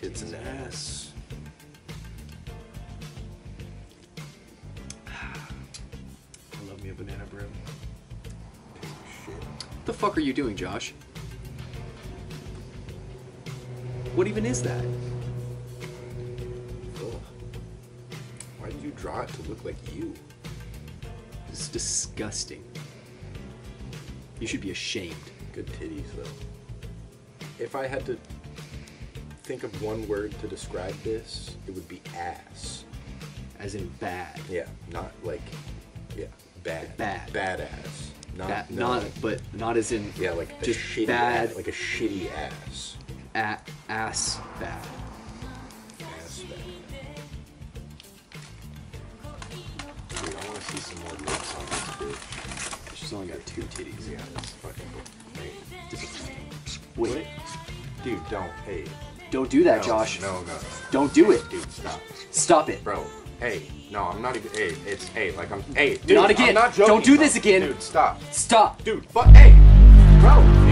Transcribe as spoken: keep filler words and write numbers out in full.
Tits and ass. I love me a banana bread. Shit. What the fuck are you doing, Josh? What even is that? Ugh. Why did you draw it to look like you? It's disgusting. You should be ashamed. Good titties, though. If I had to think of one word to describe this, it would be ass. As in bad. Yeah, not like, yeah, bad. Bad. Badass. Not, Bad, no, not, but not as in yeah, like a just shitty bad. ass, like a shitty ass. A- ass bad. Ass bad. Dude, I want to see some more lips on this bitch. She's only got two titties. Yeah, that's fucking great. Wait. Dude, don't. Hey. Don't do that, No, Josh. No, no, no. Don't do it. Dude, stop. Stop it. Bro, hey. No, I'm not even. Hey, it's. Hey, like I'm. Hey, dude. Not again. I'm not joking. Don't do this again. Dude, stop. Stop. Dude, but hey. Bro.